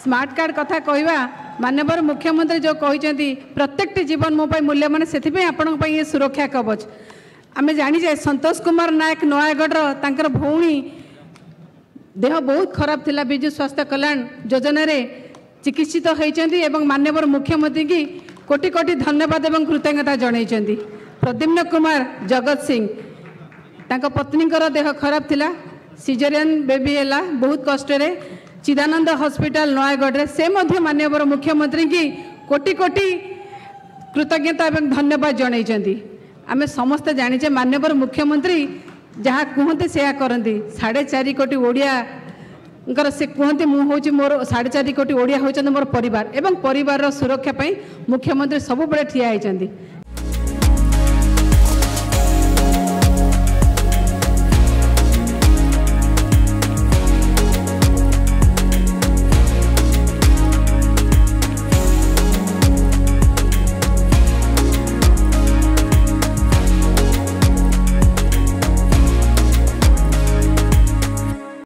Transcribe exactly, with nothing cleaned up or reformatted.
Smart card कथा कहवा माननीय मुख्यमंत्री जो कहते प्रत्येक जीवन मो मूल्य मान से आपण सुरक्षा कवच आम जानीजे संतोष कुमार नायक नयागढ़ भौणी देह बहुत खराब थिला विजु स्वास्थ्य कल्याण योजना रे चिकित्सित होती माननीय मुख्यमंत्री की कोटि कोटि धन्यवाद एवं कृतज्ञता जनइछन्ती। प्रद्युम्न कुमार जगत सिंह तांको पत्नी देह खराब थिला सिजेरियन बेबी हैला बहुत कष्ट रे चिदानंद हॉस्पिटल नयागढ़ रे से मध्य माननीय मुख्यमंत्री की कोटि कोटि कृतज्ञता एवं धन्यवाद जनइछन्ती। आमे समस्त जानिचे माननीय मुख्यमंत्री जहाँ कहते से करती साढ़े चार कोटी ओडिया से कहते मुझे मोर साढ़े चार कोटी ओडिया होती मोर परिवार एवं परिवार सुरक्षा मुख्यमंत्री सब बड़े ठिया होती।